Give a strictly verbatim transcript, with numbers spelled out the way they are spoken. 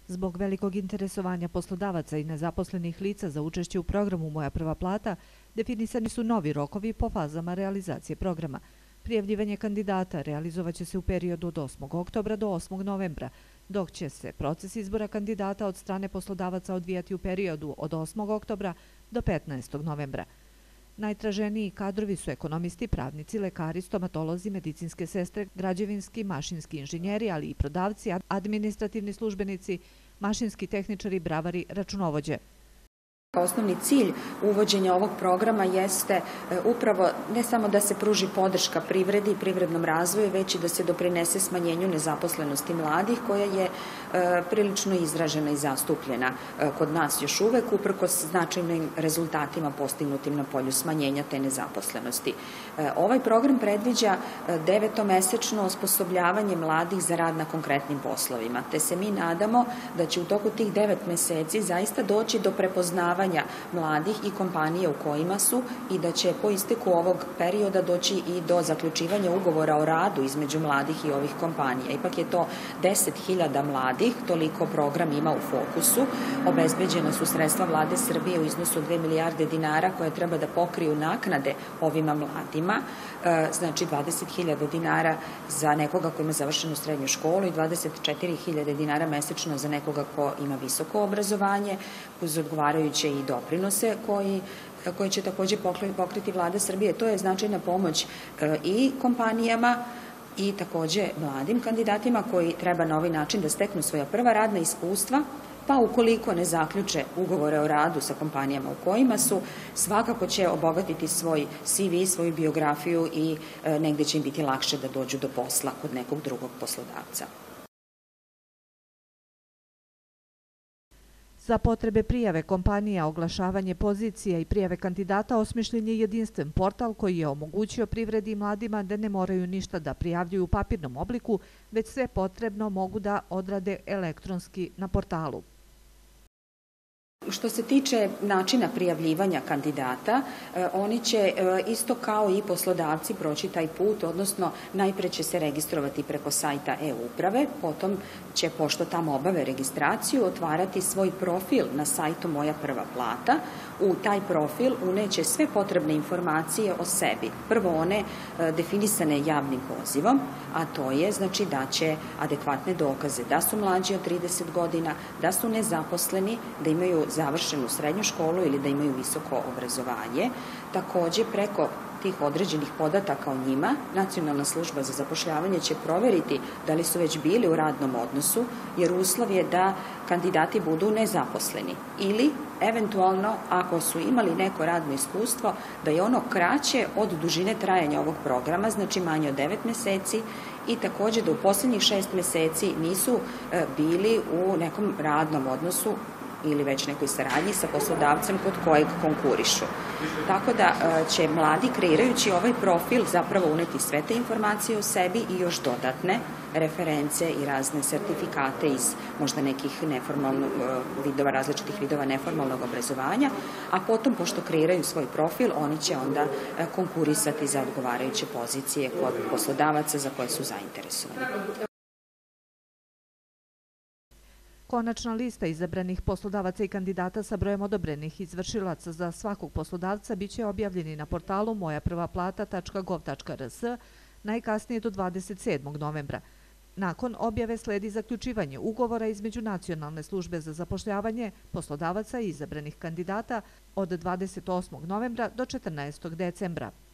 Zbog velikog interesovanja poslodavaca i nezaposlenih lica za učešće u programu Moja prva plata, definisani su novi rokovi po fazama realizacije programa. Prijavljivanje kandidata realizovaće se u periodu od osmog oktobra do osmog novembra, dok će se proces izbora kandidata od strane poslodavaca odvijati u periodu od osmog oktobra do petnaestog novembra. Najtraženiji kadrovi su ekonomisti, pravnici, lekari, stomatolozi, medicinske sestre, građevinski, mašinski inženjeri, ali i prodavci, administrativni službenici, mašinski tehničari, bravari, računovođe. Osnovni cilj uvođenja ovog programa jeste upravo ne samo da se pruži podrška privredi i privrednom razvoju, već i da se doprinese smanjenju nezaposlenosti mladih, koja je prilično izražena i zastupljena kod nas još uvek, uprkos značajnim rezultatima postignutim na polju smanjenja te nezaposlenosti. Ovaj program predviđa devetomesečno osposobljavanje mladih za rad na konkretnim poslovima, te se mi nadamo da će u toku tih devet meseci zaista doći do prepoznavanja mladih i kompanije u kojima su i da će po isteku ovog perioda doći i do zaključivanja ugovora o radu između mladih i ovih kompanija. Ipak je to deset hiljada mladih, toliko program ima u fokusu. Obezbeđena su sredstva Vlade Srbije u iznosu dve milijarde dinara koje treba da pokriju naknade ovima mladima, znači dvadeset hiljada dinara za nekoga ko ima završenu srednju školu i dvadeset četiri hiljade dinara mesečno za nekoga ko ima visoko obrazovanje, uz odgovarajuće i doprinose koji koje će takođe pokriti Vlada Srbije. To je značajna pomoć i kompanijama i takođe mladim kandidatima koji treba na ovaj način da steknu svoja prva radna iskustva, pa ukoliko ne zaključe ugovore o radu sa kompanijama u kojima su, svakako će obogatiti svoj C V, svoju biografiju i negde će im biti lakše da dođu do posla kod nekog drugog poslodavca. Za potrebe prijave kompanija, oglašavanje pozicija i prijave kandidata osmišljen je jedinstven portal koji je omogućio privredi i mladima da ne moraju ništa da prijavljuju u papirnom obliku, već sve potrebno mogu da odrade elektronski na portalu. Što se tiče načina prijavljivanja kandidata, oni će isto kao i poslodavci proći taj put, odnosno najpre će se registrovati preko sajta e-uprave, potom će, pošto tamo obave registraciju, otvarati svoj profil na sajtu Moja prva plata. U taj profil uneće sve potrebne informacije o sebi. Prvo one definisane javnim pozivom, a to je znači da će adekvatne dokaze da su mlađi od trideset godina, da su nezaposleni, da imaju završenu srednju školu ili da imaju visoko obrazovanje. Takođe, preko tih određenih podataka o njima, Nacionalna služba za zapošljavanje će proveriti da li su već bili u radnom odnosu, jer uslov je da kandidati budu nezaposleni ili, eventualno, ako su imali neko radno iskustvo, da je ono kraće od dužine trajanja ovog programa, znači manje od devet meseci, i takođe da u poslednjih šest meseci nisu bili u nekom radnom odnosu ili već nekoj saradnji sa poslodavcem kod kojeg konkurišu. Tako da će mladi, kreirajući ovaj profil, zapravo uneti sve te informacije o sebi i još dodatne reference i razne sertifikate iz možda nekih neformalnih vidova, različitih vidova neformalnog obrazovanja, a potom, pošto kreiraju svoj profil, oni će onda konkurisati za odgovarajuće pozicije kod poslodavaca za koje su zainteresovani. Konačna lista izabranih poslodavaca i kandidata sa brojem odobrenih izvršilaca za svakog poslodavca biće objavljeni na portalu moja prva plata tačka gov tačka r s najkasnije do dvadeset sedmog novembra. Nakon objave sledi zaključivanje ugovora između Nacionalne službe za zapošljavanje, poslodavaca i izabranih kandidata od dvadeset osmog novembra do četrnaestog decembra.